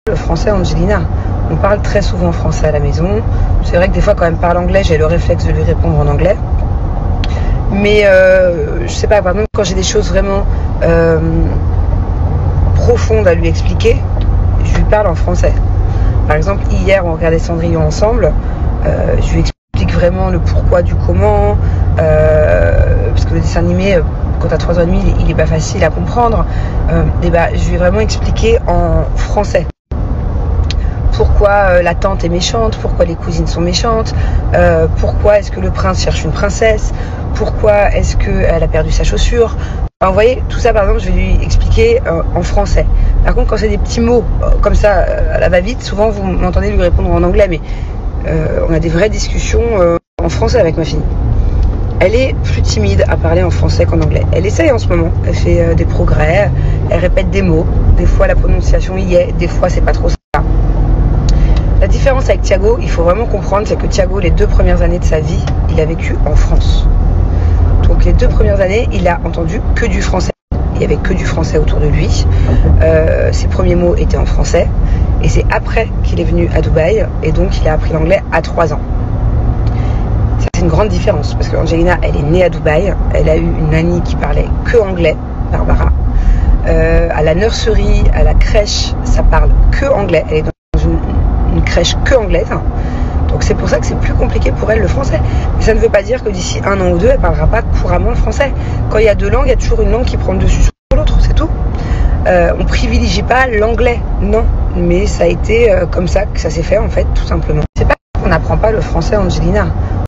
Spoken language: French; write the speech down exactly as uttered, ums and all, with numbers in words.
le français, Angelina. On parle très souvent français à la maison. C'est vrai que des fois, quand elle me parle anglais, j'ai le réflexe de lui répondre en anglais. Mais euh, je sais pas, par exemple, quand j'ai des choses vraiment euh, profondes à lui expliquer, je lui parle en français. Par exemple, hier, on regardait Cendrillon ensemble. Euh, je lui explique vraiment le pourquoi du comment. Euh, parce que le dessin animé, quand t'as trois ans et demi, il, il est pas facile à comprendre. Euh, et bah, je lui ai vraiment expliqué en français. Pourquoi euh, la tante est méchante, pourquoi les cousines sont méchantes, euh, pourquoi est-ce que le prince cherche une princesse, pourquoi est-ce qu'elle a perdu sa chaussure. Enfin, vous voyez, tout ça par exemple, je vais lui expliquer euh, en français. Par contre, quand c'est des petits mots euh, comme ça, euh, à la va-vite, souvent vous m'entendez lui répondre en anglais, mais euh, on a des vraies discussions euh, en français avec ma fille. Elle est plus timide à parler en français qu'en anglais. Elle essaye en ce moment, elle fait euh, des progrès, elle répète des mots, des fois la prononciation y est, des fois c'est pas trop ça. La différence avec Thiago, il faut vraiment comprendre, c'est que Thiago, les deux premières années de sa vie, il a vécu en France. Donc les deux premières années, il a entendu que du français. Il n'y avait que du français autour de lui. Euh, ses premiers mots étaient en français. Et c'est après qu'il est venu à Dubaï. Et donc il a appris l'anglais à trois ans. Ça, c'est une grande différence. Parce qu'Angelina, elle est née à Dubaï. Elle a eu une nanny qui parlait que anglais, Barbara. Euh, à la nursery, à la crèche, ça parle que anglais. Elle est dans une une crèche que anglaise, donc c'est pour ça que c'est plus compliqué pour elle le français. Mais ça ne veut pas dire que d'ici un an ou deux, elle parlera pas couramment le français. Quand il y a deux langues, il y a toujours une langue qui prend le dessus sur l'autre, c'est tout. Euh, on privilégie pas l'anglais, non, mais ça a été euh, comme ça que ça s'est fait en fait, tout simplement. C'est pas qu'on n'apprend pas le français, Angelina.